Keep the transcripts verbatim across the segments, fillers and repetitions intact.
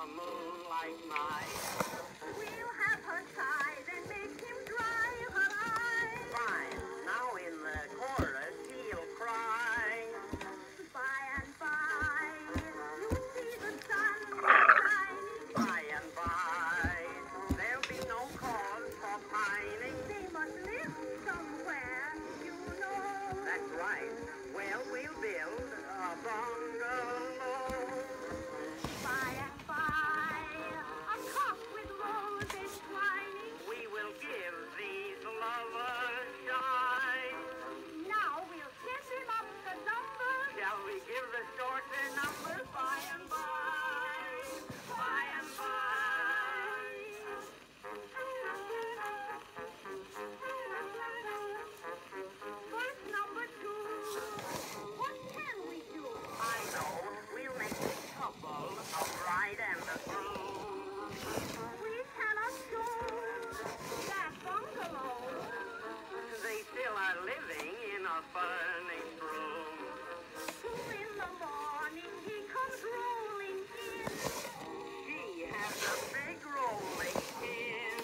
moonlight night. We'll have her side and make him dry her eyes. Fine. Now in the chorus he'll cry. By and by, you'll see the sun shining. By and by, there'll be no cause for pining. They must live somewhere, you know. That's right. Well, we'll build a bungalow. By and by, a cock with roses twining. We will give these lovers shine. Now we'll send him up the number. Shall we give the short their numbers? By and by, by and Verse number two. What can we do? I know we'll make this couple a bride and a groom. We cannot choose that bungalow. They still are living in a furnished room. Two in the morning he comes rolling in. She has a big rolling pin.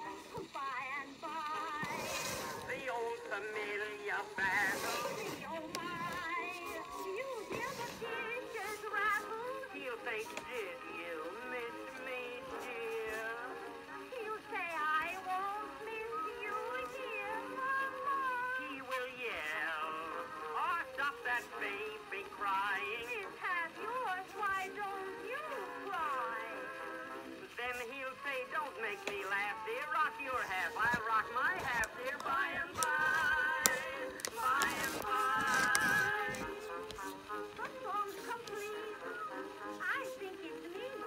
By and by, The old familiar battle. see, oh my, you hear the dishes rattle. He'll say, did you miss me, dear? He'll say, I won't miss you here, Mama. He will yell, oh, stop that baby crying. This has yours, why don't you cry? Then he'll say, don't make me laugh, dear. Rock your half, I rock my half, dear. By and by, by and by. The song's complete. I think it's neat.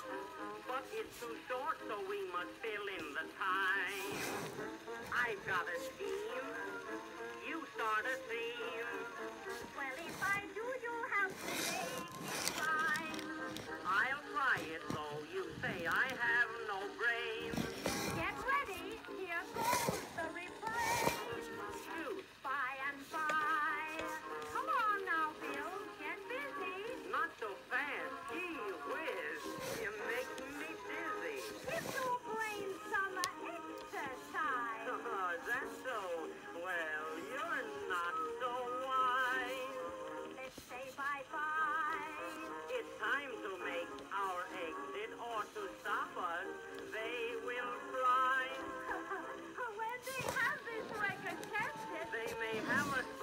But it's too short, so we must fill in the time. I've got a scheme. You start a theme. Well, if I do, you'll have to make it fine. I'll try it, though. You say I have no brains. Get ready, here goes the refrain. Shoot, By and by. Come on now, Bill, get busy. not so fast. Gee whiz, you make me dizzy. Give your brain some exercise. Oh, that's so. Well, you're not so wise. Let's say bye-bye. It's time to make our exit, or to stop us, they will fly. When they have this record tested, They may have us